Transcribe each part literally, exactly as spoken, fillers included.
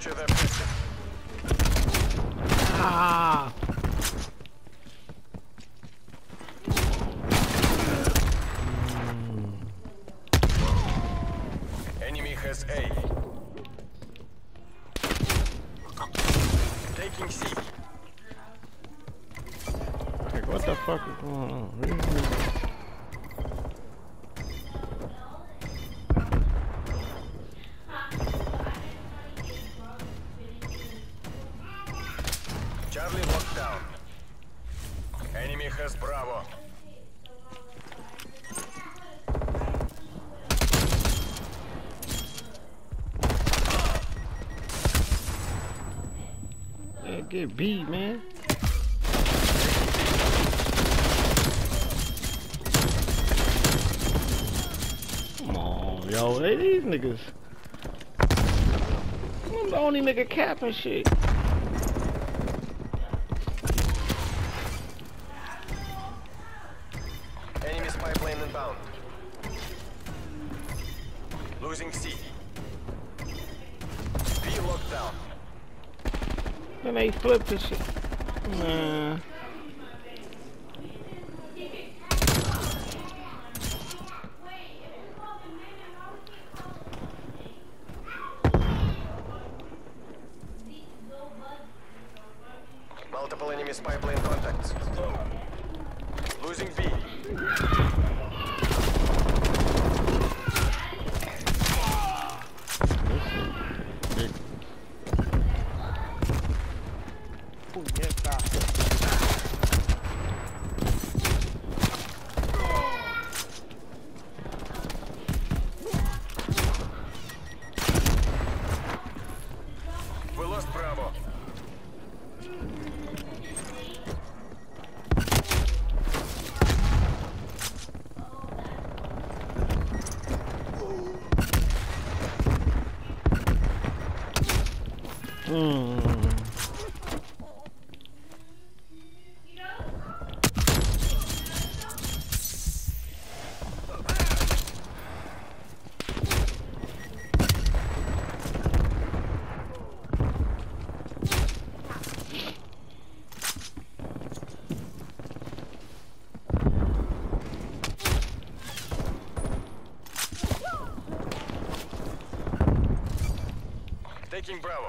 Capture the objective. Ah! Enemy has A. Taking C. Like, what the fuck is going on? Really? Charlie locked down. Enemy has Bravo. Yeah, get beat, man. Come on, yo. Hey, these niggas. I'm the only nigga capping shit. Enemy spy plane inbound. Losing C. B locked down. Then they flipped the shit. Nah. Multiple enemy spy plane contacts. Losing B. We lost Bravo. Mm. Taking Bravo.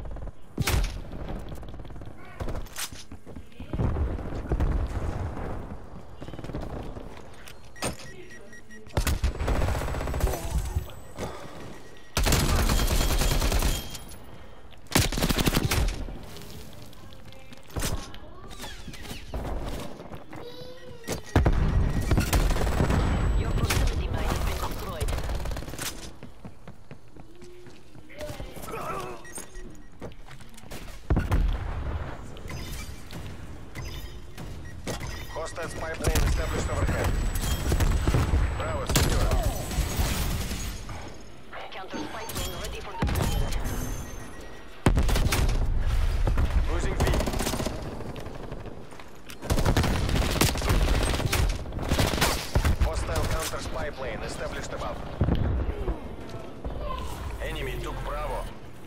Your proximity mine has been destroyed. Hostile spy plane established overhead. Bravo secure. Counter spy plane ready for deployment. Losing B. Hostile counter spy plane established above. Enemy took Bravo.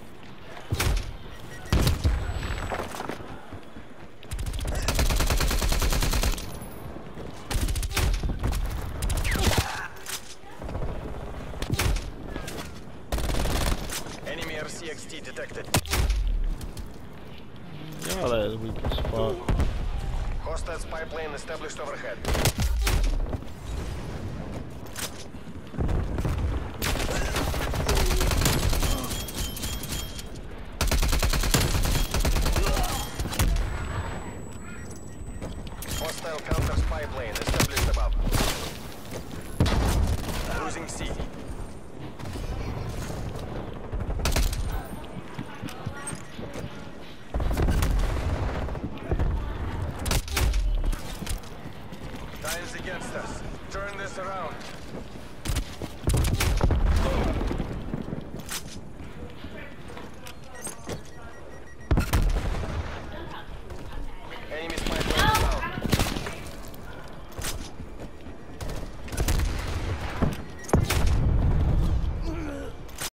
Enemy R C X T detected. Y'all ass weak as fuck. Hostile spy plane established overhead. Hostile counter spy plane established above. Losing C. Time's against us. Turn this around.